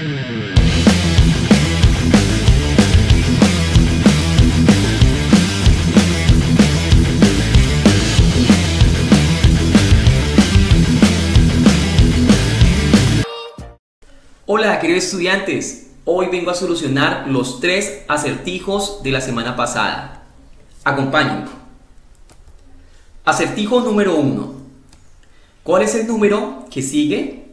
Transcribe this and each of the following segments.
Hola queridos estudiantes, hoy vengo a solucionar los 3 acertijos de la semana pasada. Acompáñenme. Acertijo número 1. ¿Cuál es el número que sigue?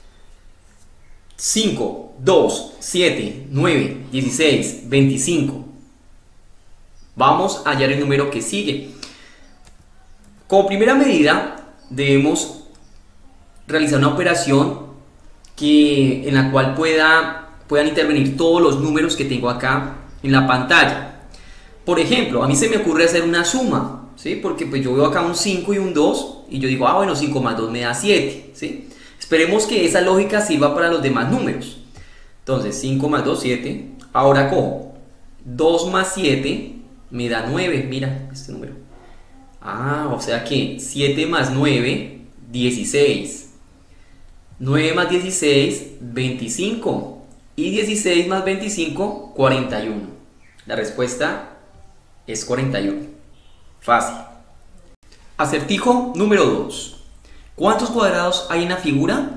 5, 2, 7, 9, 16, 25. Vamos a hallar el número que sigue. Como primera medida debemos realizar una operación en la cual puedan intervenir todos los números que tengo acá en la pantalla. Por ejemplo, a mí se me ocurre hacer una suma, ¿sí? Porque pues yo veo acá un 5 y un 2 y yo digo, bueno, 5 más 2 me da 7, ¿sí? Esperemos que esa lógica sirva para los demás números. Entonces 5 más 2, 7. Ahora cojo 2 más 7 me da 9, mira este número. O sea que 7 más 9, 16. 9 más 16, 25. Y 16 más 25, 41. La respuesta es 41. Fácil. Acertijo número 2. ¿Cuántos cuadrados hay en la figura?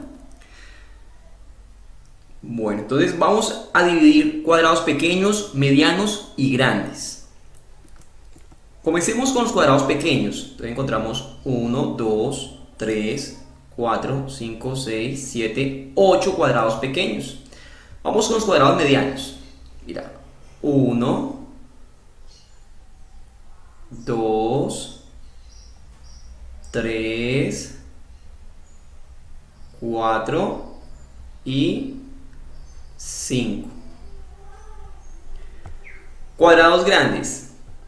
Bueno, entonces vamos a dividir cuadrados pequeños, medianos y grandes. Comencemos con los cuadrados pequeños. Entonces encontramos 1, 2, 3, 4, 5, 6, 7, 8 cuadrados pequeños. Vamos con los cuadrados medianos. Mira, 1, 2, 3, 4 y 5. Cuadrados grandes.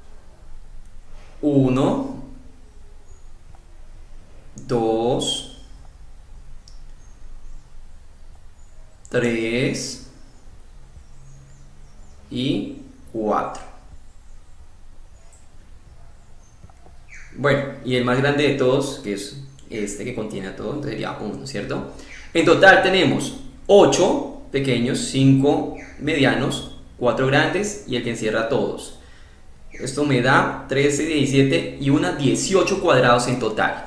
1, 2, 3 y 4. Bueno, y el más grande de todos, que es este que contiene a todo, entonces sería 1, ¿cierto? En total tenemos 8 pequeños, 5 medianos, 4 grandes y el que encierra a todos. Esto me da 13, 17 y 18 cuadrados en total.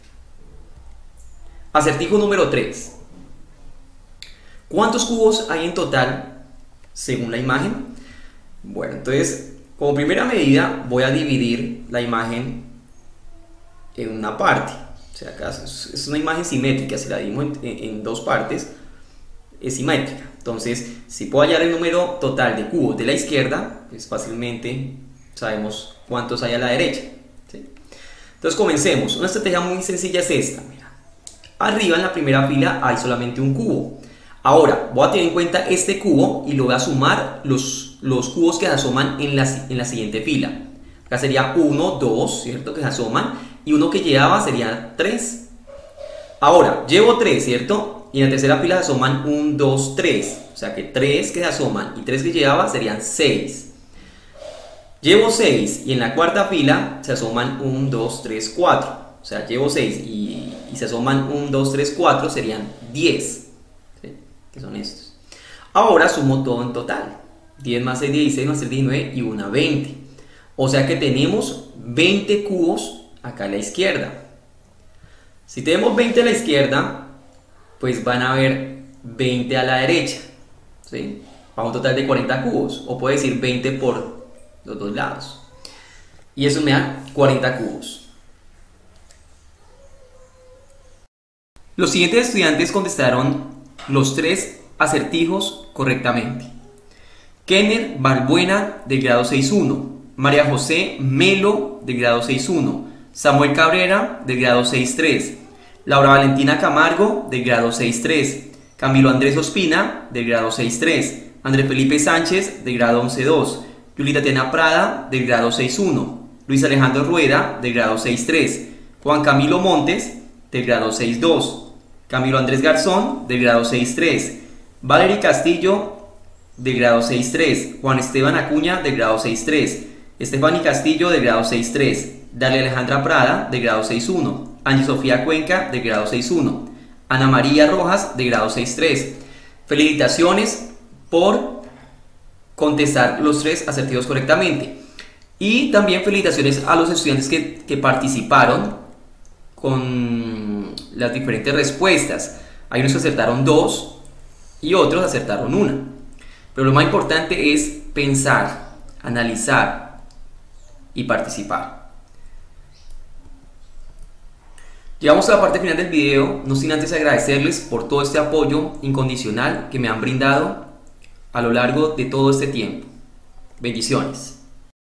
Acertijo número 3. ¿Cuántos cubos hay en total según la imagen? Bueno, entonces, como primera medida voy a dividir la imagen en una parte. O sea, acá es una imagen simétrica, si la dividimos en dos partes, es simétrica. Entonces, si puedo hallar el número total de cubos de la izquierda, pues fácilmente sabemos cuántos hay a la derecha, ¿sí? Entonces comencemos. Una estrategia muy sencilla es esta. Mira. Arriba en la primera fila hay solamente un cubo. Ahora voy a tener en cuenta este cubo y lo voy a sumar los cubos que se asoman en la siguiente fila. Acá sería 1, 2, ¿cierto? Que se asoman, y uno que llevaba sería 3. Ahora llevo 3, ¿cierto? Y en la tercera fila se asoman 1, 2, 3. O sea que 3 que se asoman y 3 que llevaba serían 6. Llevo 6 y en la cuarta fila se asoman 1, 2, 3, 4. O sea, llevo 6 y se asoman 1, 2, 3, 4, serían 10. ¿Sí? Que son estos. Ahora sumo todo en total. 10 más 6, 16 más 3, 19 y 1, 20. O sea que tenemos 20 cubos acá a la izquierda. Si tenemos 20 a la izquierda, pues van a haber 20 a la derecha, ¿sí? Para un total de 40 cubos. O puedo decir 20 por los dos lados. Y eso me da 40 cubos. Los siguientes estudiantes contestaron los 3 acertijos correctamente. Kenner Balbuena, del grado 6.1. María José Melo, del grado 6.1. Samuel Cabrera, del grado 6.3. Laura Valentina Camargo, del grado 6.3. Camilo Andrés Ospina, del grado 6.3. Andrés Felipe Sánchez, del grado 11.2. Yulita Tena Prada, del grado 6.1. Luis Alejandro Rueda, del grado 6.3. Juan Camilo Montes, del grado 6.2. Camilo Andrés Garzón, del grado 6.3. Valery Castillo, del grado 6.3. Juan Esteban Acuña, del grado 6.3. Estefany Castillo, del grado 6.3. Dalia Alejandra Prada, del grado 6.1. Angie Sofía Cuenca, del grado 6.1. Ana María Rojas, del grado 6.3. Felicitaciones por contestar los 3 acertijos correctamente. Y también felicitaciones a los estudiantes que participaron con las diferentes respuestas. Hay unos que acertaron 2 y otros acertaron 1. Pero lo más importante es pensar, analizar y participar. Llegamos a la parte final del video, no sin antes agradecerles por todo este apoyo incondicional que me han brindado a lo largo de todo este tiempo. Bendiciones.